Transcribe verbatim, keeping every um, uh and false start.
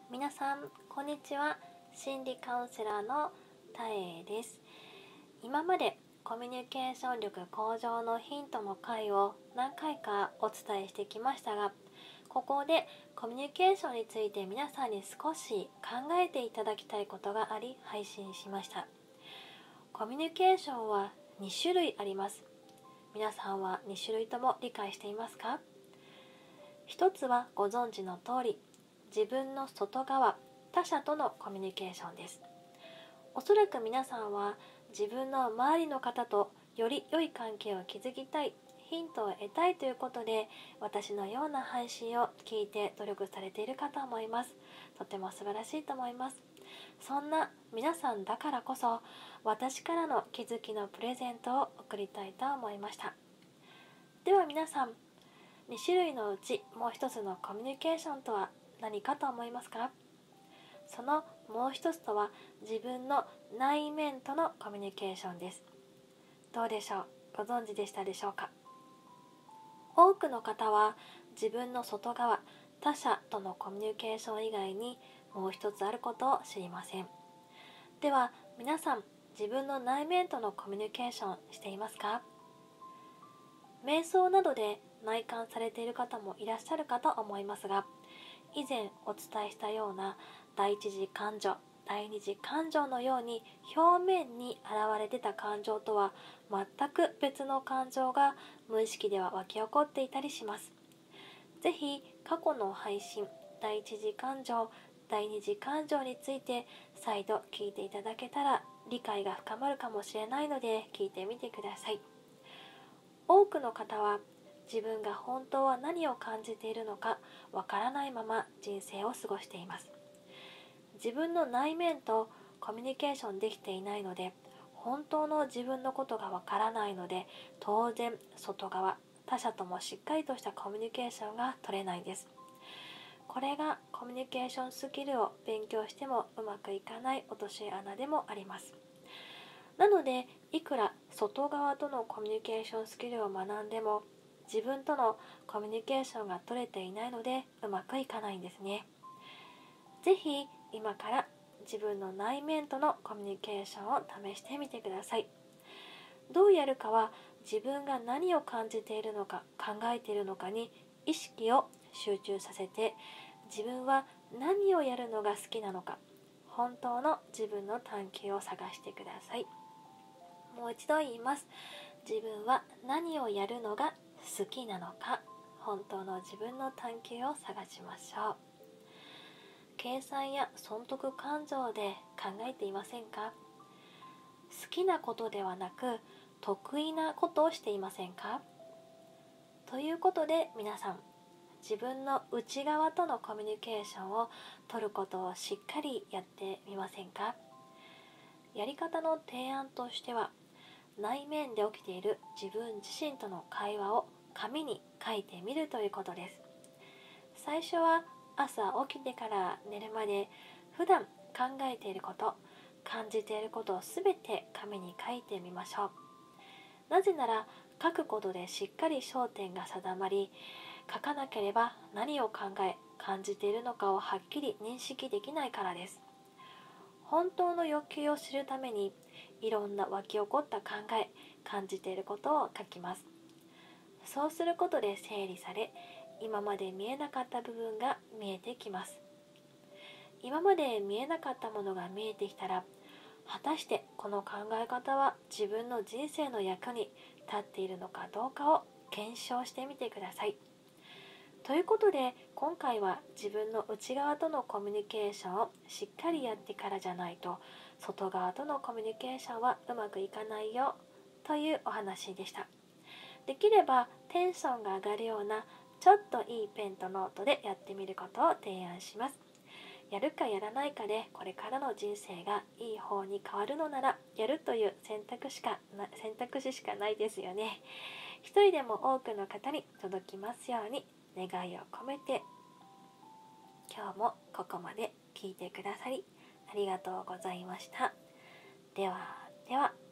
皆さんこんにちは。心理カウンセラーのたえです。今までコミュニケーション力向上のヒントの回を何回かお伝えしてきましたが、ここでコミュニケーションについて皆さんに少し考えていただきたいことがあり配信しました。コミュニケーションはに種類あります。皆さんはに種類とも理解していますか？一つはご存知の通り、自分の外側、他者とのコミュニケーションです。おそらく皆さんは自分の周りの方とより良い関係を築きたい、ヒントを得たいということで、私のような配信を聞いて努力されているかと思います。とても素晴らしいと思います。そんな皆さんだからこそ、私からの気づきのプレゼントを送りたいと思いました。では皆さん、に種類のうちもう一つのコミュニケーションとは何かと思いますか？そのもう一つとは自分の内面とのコミュニケーションです。どうでしょう？ご存知でしたでしょうか？多くの方は自分の外側、他者とのコミュニケーション以外にもう一つあることを知りません。では皆さん、自分の内面とのコミュニケーションしていますか？瞑想などで内観されている方もいらっしゃるかと思いますが、以前お伝えしたような第一次感情、第二次感情のように表面に現れ出た感情とは全く別の感情が無意識では湧き起こっていたりします。ぜひ過去の配信、第一次感情、第二次感情について再度聞いていただけたら理解が深まるかもしれないので聞いてみてください。多くの方は自分が本当は何を感じているのかわからないまま人生を過ごしています。自分の内面とコミュニケーションできていないので、本当の自分のことがわからないので、当然外側、他者ともしっかりとしたコミュニケーションが取れないです。これがコミュニケーションスキルを勉強してもうまくいかない落とし穴でもあります。なので、いくら外側とのコミュニケーションスキルを学んでも、自分とのコミュニケーションが取れていないのでうまくいかないんですね。ぜひ今から自分の内面とのコミュニケーションを試してみてください。どうやるかは自分が何を感じているのか考えているのかに意識を集中させて、自分は何をやるのが好きなのか、本当の自分の探求を探してください。もう一度言います。自分は何をやるのが好きなのか、本当の自分の探求を探しましょう。計算や損得感情で考えていませんか？好きなことではなく得意なことをしていませんか？ということで皆さん、自分の内側とのコミュニケーションを取ることをしっかりやってみませんか？やり方の提案としては、内面で起きている自分自身との会話を紙に書いてみるということです。最初は朝起きてから寝るまで普段考えていること、感じていることをすべて紙に書いてみましょう。なぜなら書くことでしっかり焦点が定まり、書かなければ何を考え感じているのかをはっきり認識できないからです。本当の欲求を知るためにいろんな湧き起こった考え、感じていることを書きます。そうすることで整理され、今まで見えなかった部分が見えてきます。今まで見えなかったものが見えてきたら、果たしてこの考え方は自分の人生の役に立っているのかどうかを検証してみてください。ということで、今回は自分の内側とのコミュニケーションをしっかりやってからじゃないと、外側とのコミュニケーションはうまくいかないよというお話でした。できればテンションが上がるようなちょっといいペンとノートでやってみることを提案します。やるかやらないかでこれからの人生がいい方に変わるのなら、やるという選択しかな選択肢しかないですよね。一人でも多くの方に届きますように願いを込めて、今日もここまで聞いてくださりありがとうございました。ではでは。